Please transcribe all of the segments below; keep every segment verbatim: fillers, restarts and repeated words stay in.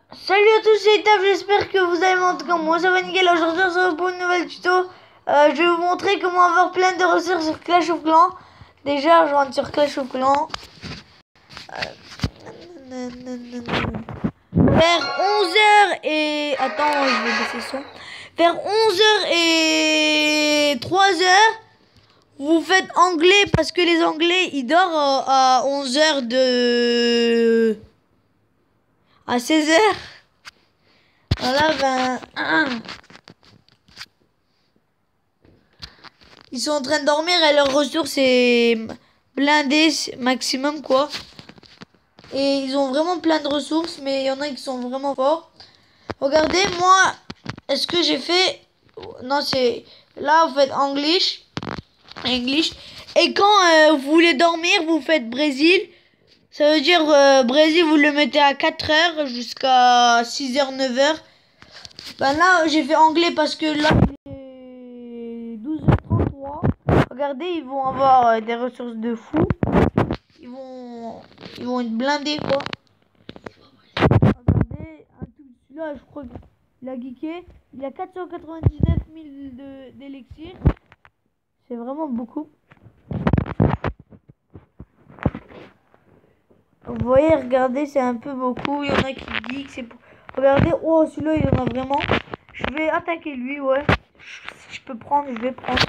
Salut à tous, c'est Taf, j'espère que vous allez bien. En tout cas, moi ça va nickel. Aujourd'hui, on se retrouve pour une nouvelle tuto. Euh, je vais vous montrer comment avoir plein de ressources sur Clash of Clans. Déjà, je rentre sur Clash of Clans. Euh, vers onze heures et... Attends, je vais baisser le son. Vers onze heures et trois heures, vous faites anglais parce que les anglais, ils dorment à onze heures de... à seize heures. Voilà, ben... Ils sont en train de dormir et leur ressource est blindée maximum, quoi. Et ils ont vraiment plein de ressources, mais il y en a qui sont vraiment forts. Regardez, moi, est-ce que j'ai fait... Non, c'est... Là, vous faites English. English. Et quand euh, vous voulez dormir, vous faites Brésil. Ça veut dire euh, Brésil, vous le mettez à quatre heures jusqu'à six heures, neuf heures. Ben là, j'ai fait anglais parce que là, il est douze heures trente-trois. Regardez, ils vont avoir euh, des ressources de fou. Ils vont, ils vont être blindés, quoi. Regardez, un tout celui-là, je crois qu'il a geeké. Il a quatre cent quatre-vingt-dix-neuf mille d'élixir. C'est vraiment beaucoup. Vous voyez, regardez, c'est un peu beaucoup. Il y en a qui geek, c'est pour... Regardez, oh, celui-là, il en a vraiment. Je vais attaquer lui, ouais. Si je peux prendre, je vais prendre.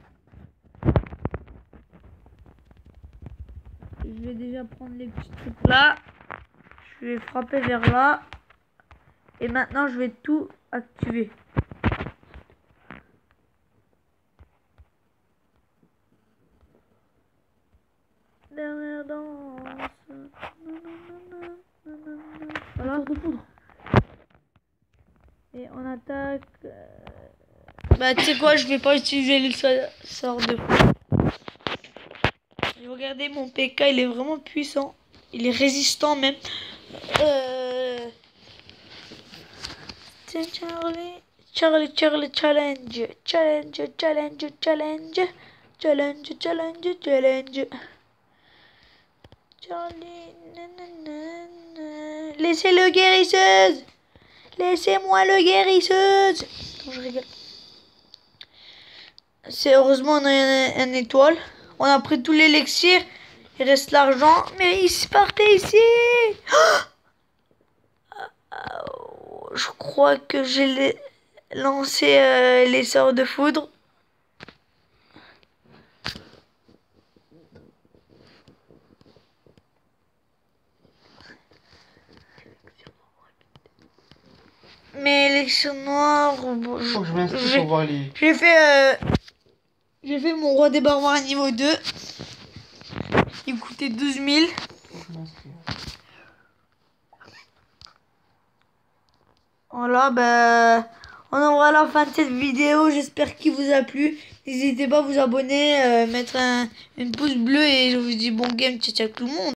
Je vais déjà prendre les petits trucs là. Je vais frapper vers là. Et maintenant, je vais tout activer. Dernière danse. Voilà. De poudre. Et on attaque. Bah, tu sais quoi, je vais pas utiliser le sort de poudre. Regardez, mon P K, il est vraiment puissant. Il est résistant même. Euh... Charlie, Charlie, Charlie, challenge, challenge, challenge, challenge, challenge, challenge, challenge. Charlie, nanana. Laissez-le guérisseuse. Laissez-moi le guérisseuse. Non, je rigole. C'est heureusement on a un, un étoile. On a pris tout l'élixir. Il reste l'argent. Mais il partait ici. Je crois que j'ai lancé euh, les sorts de foudre. Mais l'élection noire... Bon, je je m'inscris pour voir les... J'ai fait... Euh, j'ai fait mon roi des barbares à niveau deux. Il coûtait douze mille. Voilà, ben... On en voit la fin de cette vidéo. J'espère qu'il vous a plu. N'hésitez pas à vous abonner, euh, mettre un, une pouce bleu et je vous dis bon game, ciao ciao tout le monde.